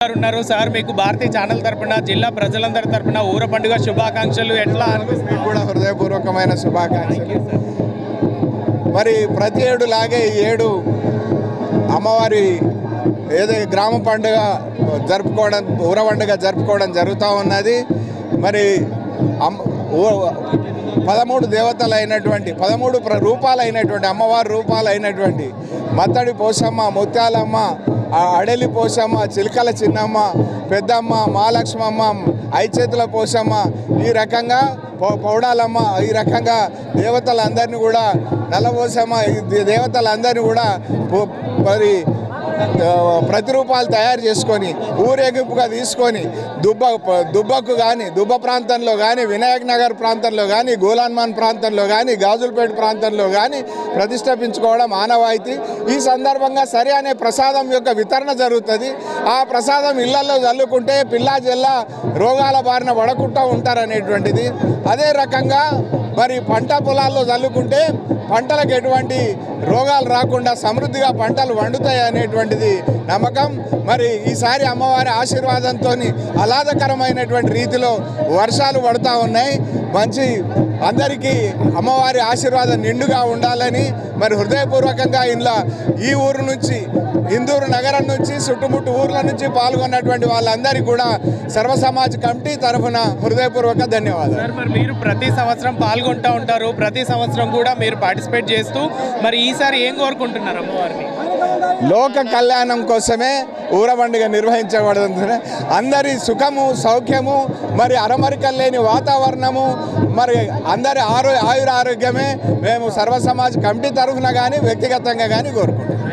గారు ఉన్నారు. సార్ మీకు భారతీయ ఛానల్ తరపున జిల్లా ప్రజలందరి తరపున ఊర పండుగ శుభాకాంక్షలు. ఎట్లా అనిపిస్తుంది? కూడా హృదయపూర్వకమైన శుభాకాంక్షలు. మరి ప్రతి ఏడు లాగే ఈ ఏడు అమ్మవారి ఏదో గ్రామ పండుగ జరుపుకోవడం, ఊర పండుగ జరుపుకోవడం జరుగుతూ ఉన్నది. మరి 13 దేవతలైనటువంటి 13 రూపాలైనటువంటి అమ్మవారి రూపాలైనటువంటి మత్తడి పోషమ్మ, ముత్యాలమ్మ, అడలి పోషమ్మ, చిలకల చిన్నమ్మ, పెద్దమ్మ, మహాలక్ష్మమ్మ, ఐచేతుల పోషమ్మ, ఈ రకంగా పౌడాలమ్మ, ఈ రకంగా దేవతలందరినీ కూడా నల్లపోసమ్మ, ఈ దేవతలందరినీ కూడా మరి ప్రతిరూపాలు తయారు చేసుకొని ఊరేగింపుగా తీసుకొని దుబ్బకు కానీ, దుబ్బ ప్రాంతంలో కానీ, వినాయక్ నగర్ ప్రాంతంలో కానీ, గోలాన్మాన్ ప్రాంతంలో కానీ, గాజులపేట ప్రాంతంలో కానీ ప్రతిష్ఠాపించుకోవడం ఆనవాయితీ. ఈ సందర్భంగా సరి అనే ప్రసాదం యొక్క వితరణ జరుగుతుంది. ఆ ప్రసాదం ఇళ్లలో చల్లుకుంటే పిల్లా జల్లా రోగాల బారిన పడకుండా ఉంటారనేటువంటిది. అదే రకంగా మరి పంట పొలాల్లో చల్లుకుంటే పంటలకు ఎటువంటి రోగాలు రాకుండా సమృద్ధిగా పంటలు వండుతాయి అనేటువంటిది నమ్మకం. మరి ఈసారి అమ్మవారి ఆశీర్వాదంతో ఆహ్లాదకరమైనటువంటి రీతిలో వర్షాలు పడుతూ ఉన్నాయి. మంచి అందరికీ అమ్మవారి ఆశీర్వాదం నిండుగా ఉండాలని మరి హృదయపూర్వకంగా ఈ ఊరు నుంచి, ఇందూరు నగరం నుంచి, చుట్టుముట్టు ఊర్ల నుంచి పాల్గొన్నటువంటి వాళ్ళందరికీ కూడా సర్వ సమాజ్ కమిటీ తరఫున హృదయపూర్వక ధన్యవాదాలు. మరి మీరు ప్రతి సంవత్సరం పాల్గొంటూ ఉంటారు, ప్రతి సంవత్సరం కూడా మీరు పార్టిసిపేట్ చేస్తూ మరి ఈసారి ఏం కోరుకుంటున్నారు అమ్మవారిని? లోక కళ్యాణం కోసమే ఊర పండుగ నిర్వహించబడుతుంది. అందరి సుఖము, సౌఖ్యము, మరి అరమరికలు లేని వాతావరణము, మరి అందరి ఆయుర ఆరోగ్యమే మేము సర్వ సమాజ్ కమిటీ తరఫున కానీ వ్యక్తిగతంగా కానీ కోరుకుంటున్నాం.